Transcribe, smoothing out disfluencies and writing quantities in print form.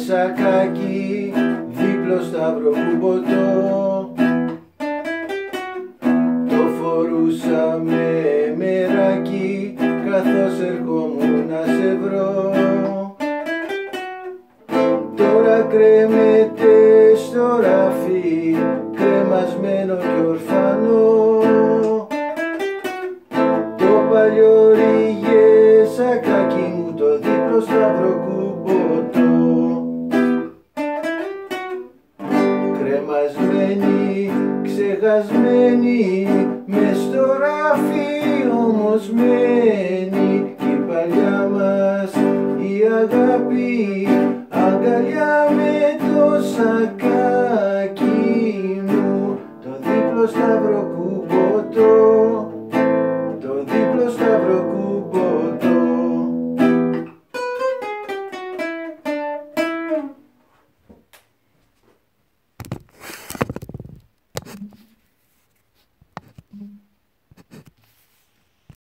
σακάκι δίπλο σταύρο κουμποτό. Το φορούσα με μεράκι καθώς ερχόμουν να σε βρω. Τώρα κρέμεται στο ράφι κρεμασμένο κι ορφανό. Το παλιό ρίγε σακάκι μου το δίπλο σταύρο κουμποτό. Κρεμασμένη, ξεχασμένη, μες στο ράφι όμως μένει κι η παλιά μας η αγάπη αγκαλιά με το σακάκι μου το δίπλο σταύρο.